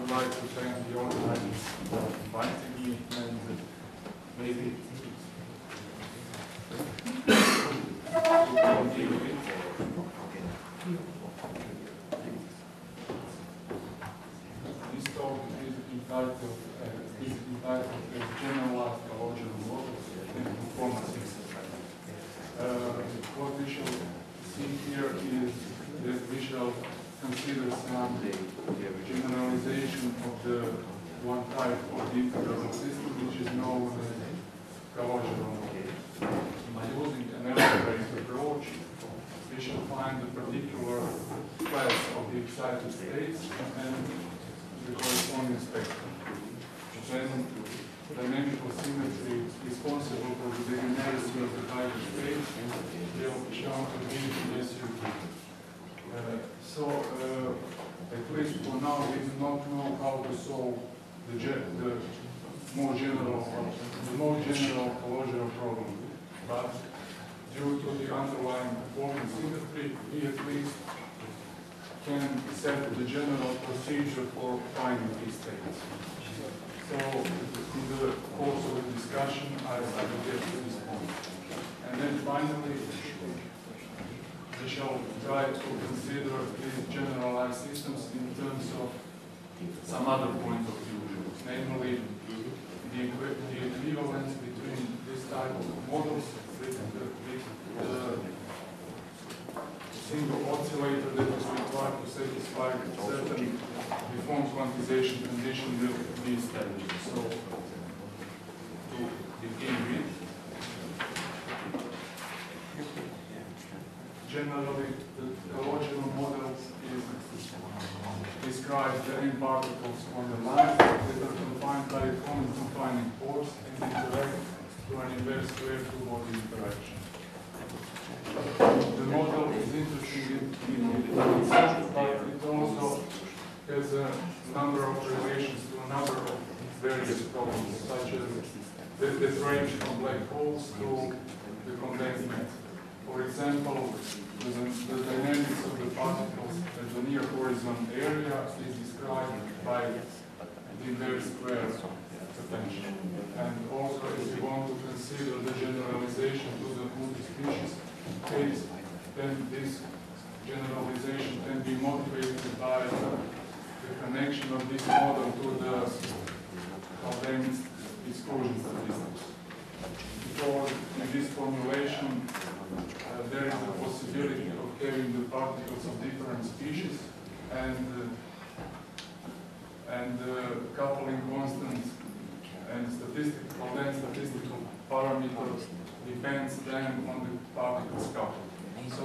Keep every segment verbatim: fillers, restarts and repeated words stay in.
would like to thank the organizers for inviting me, and maybe this talk is entitled uh, is entitled as Generalized Calogero Models and Conformal Systems. Uh, what we shall see here is that we shall consider some generalization of the one type of the integral system, which is known as Calogero model. By using an algebraic approach, we shall find the particular class of the excited states and the corresponding spectrum. Then dynamical symmetry responsible for the degeneration of the type of state will be shown to be in S U T. Uh, so, uh, at least for now, we do not know how to solve the, ge the more general, the more general Calogero problem. But due to the underlying performance symmetry, we at least can set the general procedure for finding these states. So, in the course of the discussion, I, I will get to this point. And then finally, we shall try to consider these generalized systems in terms of some other point of view, namely the, the equivalence between this type of models with the, with the single oscillator that is required to satisfy certain deformed quantization condition will be established. So, to begin with, generally, the Calogero model is describes the n particles on the line that are confined by a common confining force and interact through an inverse square two-body interaction. The model is interesting in, in itself, but it also has a number of relations to a number of various problems, such as that, that range from black holes to the condensed matter. For example, the, the dynamics of the particles at the near horizon area is described by the inverse square potential. And also, if you want to consider the generalization to the multi-species case, then this generalization can be motivated by the connection of this model to the condensed exclusion statistics. Because in this formulation, uh, there is a possibility of having the particles of different species, and uh, and uh, coupling constants and statistical then statistical parameters depends then on the particles coupled. So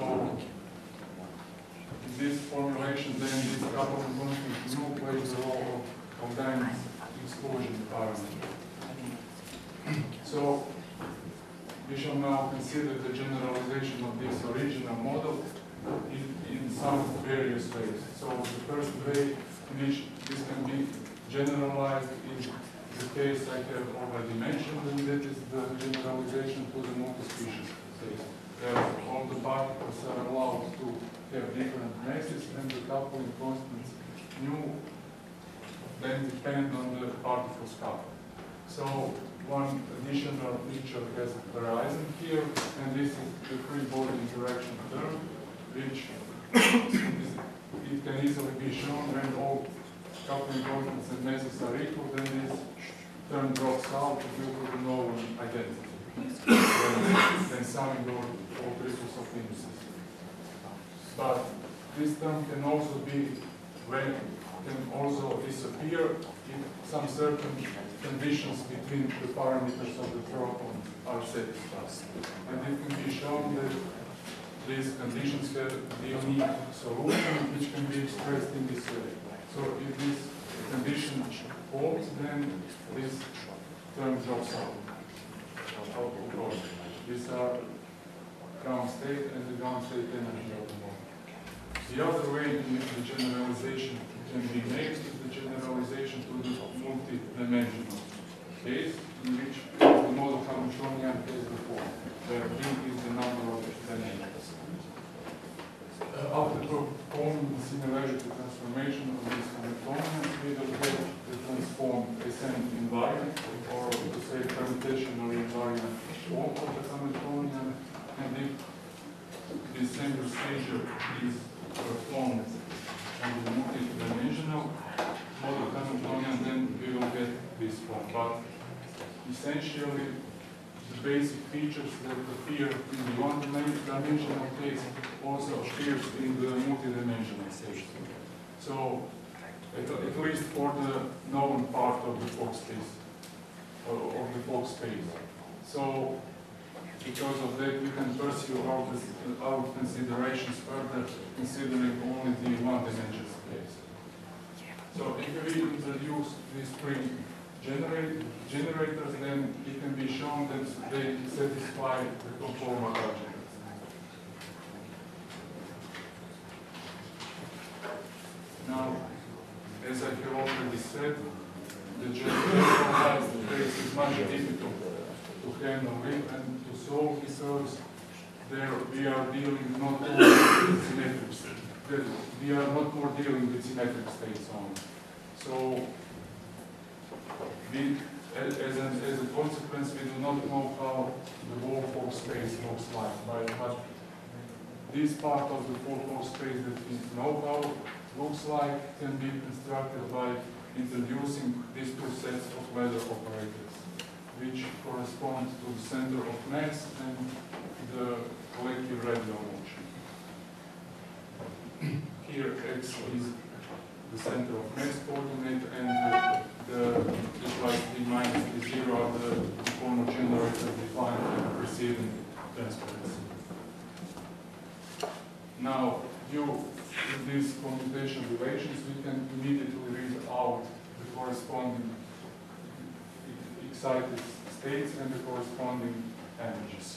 in this formulation, then this coupling constant nu plays the role of condensed exclusion parameter. So we shall now consider the generalization of this original model in, in some various ways. So the first way in which this can be generalized is the case I have already mentioned, and that is the generalization to the multi-species case, where all the particles are allowed to have different masses, and the coupling constants nu then depend on the particles coupled. So one additional feature has arisen here, and this is the free body interaction term, which is, it can easily be shown when all coupling constants and masses are equal, then this term drops out due to the known identity. Then, then summing all, all triples of indices. But this term can also be when can also disappear if some certain conditions between the parameters of the proton are satisfied. And it can be shown that these conditions have a unique solution which can be expressed in this way. So if this condition holds, then this term drops out. These are ground state and the ground state energy of the model. The other way in which the generalization can be made is the generalization to the multi-dimensional case, in which the model Hamiltonian has the form, where D is the number of dimensions. Uh, after performing the similarity transformation of these Hamiltonians, we will get this same procedure is performed on the multi-dimensional model Hamiltonian, then we will get this form. But essentially, the basic features that appear in the one-dimensional case also appears in the multi-dimensional case. So, at, at least for the known part of the Fock space, or of the Fock space. So, because of that, we can pursue our, our considerations further, considering only the one-dimensional space. So, if we introduce these three generate, generators, then it can be shown that they satisfy the conformal algebra. Now, as I have already said, the generalized case is much difficult to handle with and to solve because there we are dealing not only with symmetric states, we are not more dealing with symmetric states only. So, we, as, a, as a consequence, we do not know how the whole Fock space looks like. But, but this part of the whole Fock space that we know how looks like can be constructed by introducing these two sets of ladder operators, which correspond to the center of mass and the collective radial motion. Here x is the center of mass coordinate, and the, the plus d minus d zero are the formal generators defined in the preceding transparency. Now, due to these commutation relations, we can immediately read out the corresponding excited states and the corresponding energies.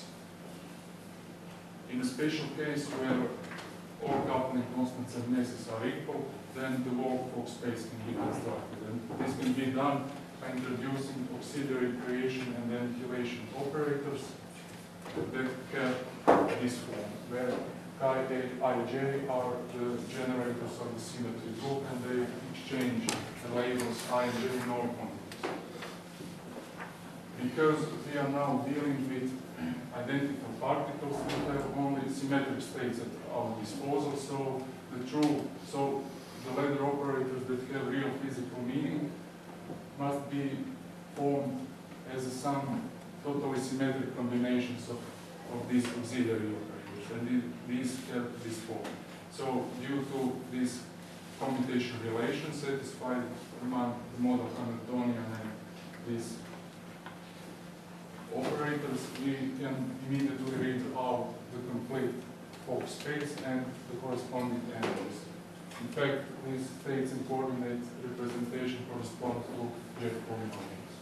In a special case where all coupling constants and masses are equal, then the whole Fock space can be constructed. And this can be done by introducing auxiliary creation and annihilation operators that have this form, where Chi A, I, J are the generators of the symmetry group, and they exchange the labels I and J in all quantities. Because we are now dealing with identical particles, we have only symmetric states at our disposal, so the true, so the ladder operators that have real physical meaning must be formed as some totally symmetric combinations of, of these auxiliary operators, and these have this form. So due to this commutation relation satisfied among the model Hamiltonian and these operators, we can immediately read out the complete Fock space and the corresponding energies. In fact, these states and coordinate representation correspond to jet polynomials.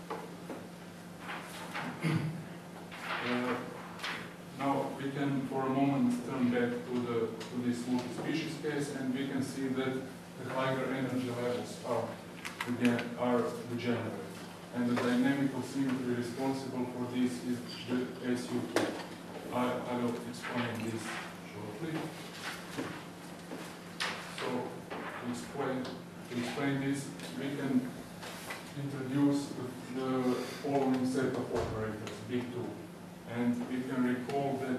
uh, now we can, for a moment, turn back to the to this multi-species case, and we can see that the higher energy levels are the are the generators. And the dynamical symmetry responsible for this is the S U two. I, I will explain this shortly. So, to explain, to explain this, we can introduce the, the following set of operators, B two. And we can recall that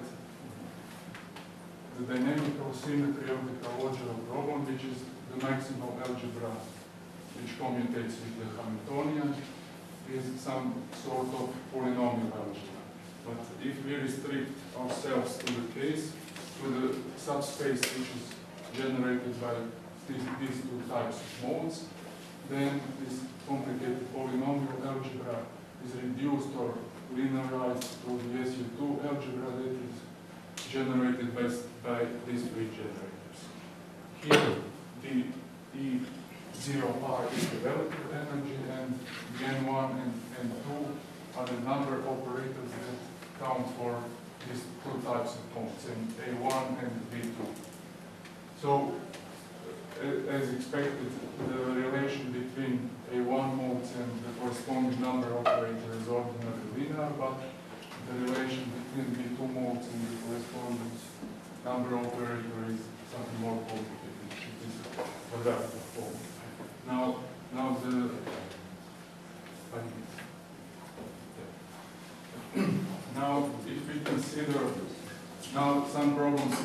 the dynamical symmetry of the Calogero problem, which is the maximal algebra which commutates with the Hamiltonian, is some sort of polynomial algebra. But if we restrict ourselves to the case, to the subspace which is generated by these, these two types of modes, then this complicated polynomial algebra is reduced or linearized to the S U two algebra that is generated by, by these three generators. Here, the E zero R is the relative energy, and N one and N two are the number operators that count for these two types of modes, in A one and B two. So, as expected, the relation between A one modes and the corresponding number operator is ordinarily linear, but the relation between B two modes and the corresponding number operator is something more complicated. It is quadratic form. Now, now the now if we consider now some problems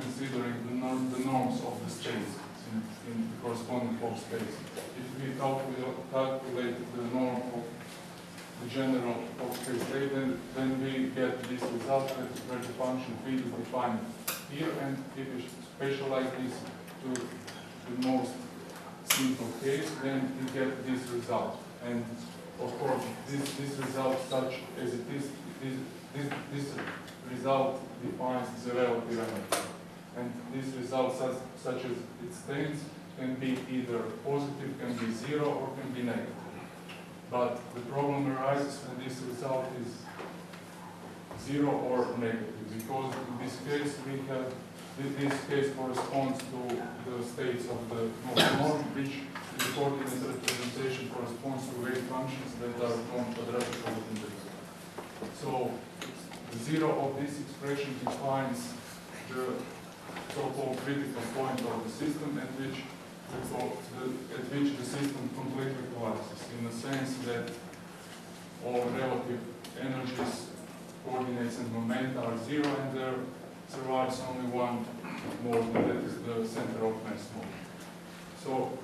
considering the, norm, the norms of the states in, in the corresponding whole space. If we calculate, calculate the norm of the general whole space A, then, then we get this result where the function phi is defined here, and if we specialize this to the most simple case, then we get this result. And of course, this, this result, such as it is, this, this, this result defines the relative energy. And this result, such, such as it stands, can be either positive, can be zero, or can be negative. But the problem arises when this result is zero or negative, because in this case we have, this case corresponds to the states of the norm, which the coordinate representation corresponds to wave functions that are non-quadratical integers. So the zero of this expression defines the so-called critical point of the system at which the, at which the system completely collapses, in the sense that all relative energies, coordinates, and momenta are zero, and there survives only one mode, and that is the center of mass mode. So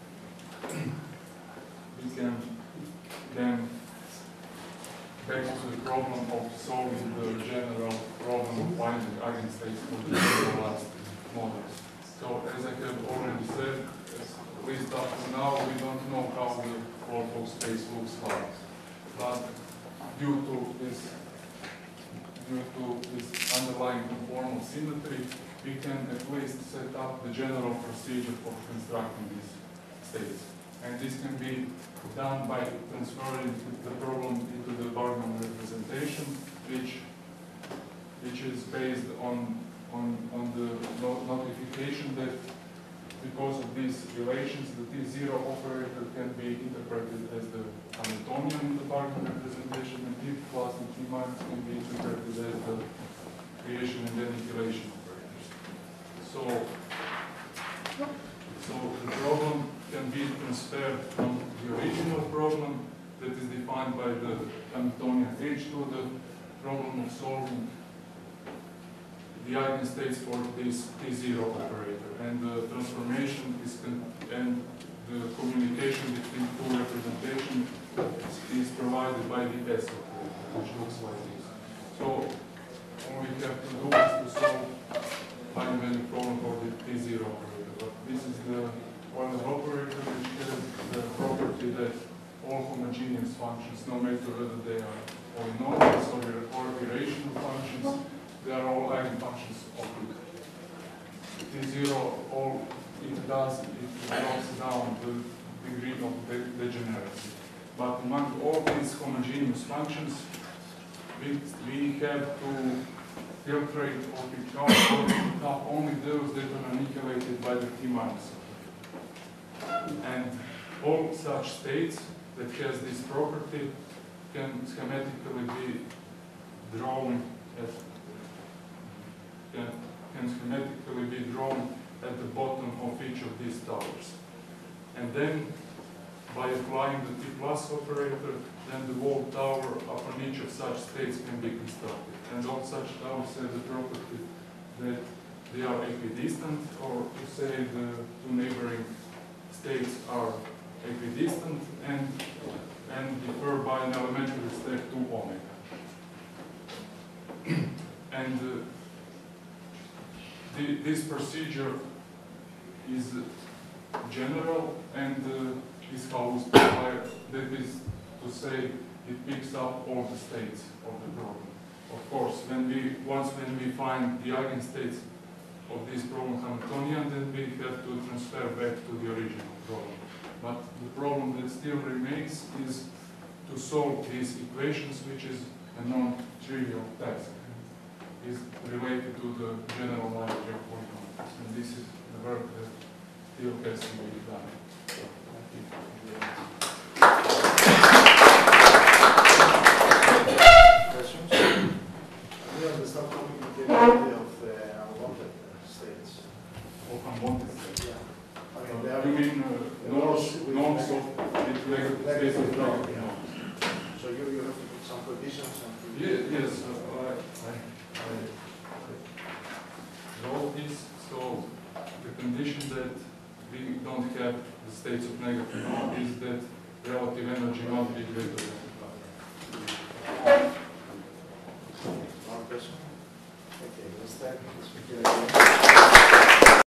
we can then back to the problem of solving the general problem of finding eigenstates for the generalized models. So as I have already said, at least up to now, we don't know how the Rorschach space looks like. But due to this, due to this underlying conformal symmetry, we can at least set up the general procedure for constructing these states. And this can be done by transferring the problem into the Bargmann representation, which, which is based on, on, on the no notification that because of these relations, the T zero operator can be interpreted as the Hamiltonian in the Bargmann representation, and T plus and T minus can be interpreted as the creation and annihilation operators. So, so the problem can be transferred from the original problem that is defined by the Hamiltonian H to the problem of solving the eigenstates for this T zero operator. And the transformation is con and the communication between two representations is provided by the S operator, which looks like this. So all we have to do is to solve finally problem for the T zero operator. But this is the Euler operator, which has the property that all homogeneous functions, no matter whether they are polynomials or, or irrational functions, they are all eigenfunctions of it. T zero, all it does, it drops down the degree of de degeneracy. But among all these homogeneous functions, we, we have to filtrate or pick up, or pick up only those that are annihilated by the T minus. And all such states that has this property can schematically be drawn at can, can schematically be drawn at the bottom of each of these towers. And then by applying the T plus operator, then the whole tower upon each of such states can be constructed. And all such towers have the property that they are equidistant, or to say the two neighboring states are equidistant and, and differ by an elementary step to omega. And uh, the, this procedure is general and uh, is housed by, that is to say, it picks up all the states of the problem. Of course, when we, once when we find the eigenstates of this problem Hamiltonian, then we have to transfer back to the original problem. But the problem that still remains is to solve these equations, which is a non-trivial task. Is related to the general algebra polynomials, and this is the work that still has to be done. Questions? I don't understand how we get the idea of uh, unwanted states. Of unwanted states? Yeah. I mean, they Uh, are you mean uh, norms, norms of negative states of drug? Yeah. So you, you have to put some conditions and Yes, yes. Uh, I, I, I wrote this we don't have the states of negative, is that relative energy must be greater than